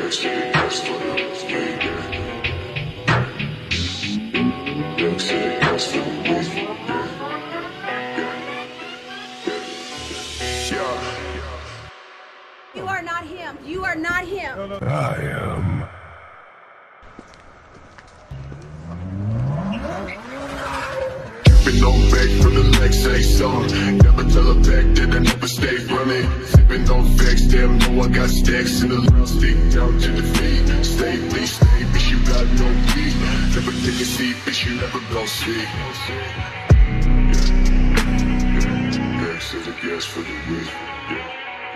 You are not him. You are not him. I am. Been on back from the legs, say song. Never tell her back that I never stay running. Sipping on facts, damn, know I got stacks in the lounge, stick down to the feet. Stay, please stay, bitch, you got no beat. Never take a seat, bitch, you never gon' see. Gas to the gas for the week.